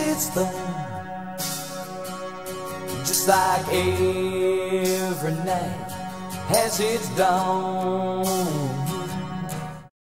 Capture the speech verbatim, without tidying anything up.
its thing, just like every night has its dawn.